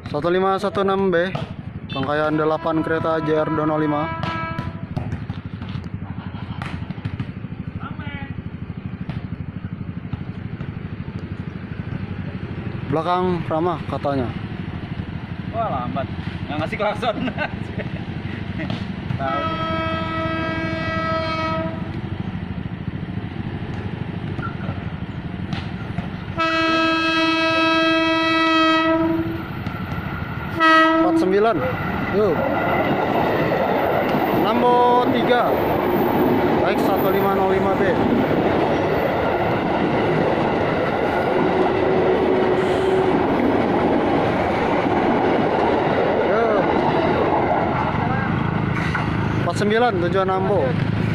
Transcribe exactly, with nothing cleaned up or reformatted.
satu lima satu enam B, rangkaian delapan kereta J R dua nol lima. Belakang ramah katanya. Wah, lambat. Nggak ngasih klakson. Tahu. empat sembilan. Yuk. Nambo tiga. Baik satu lima nol lima B. Yuk. empat sembilan tujuan Nambo.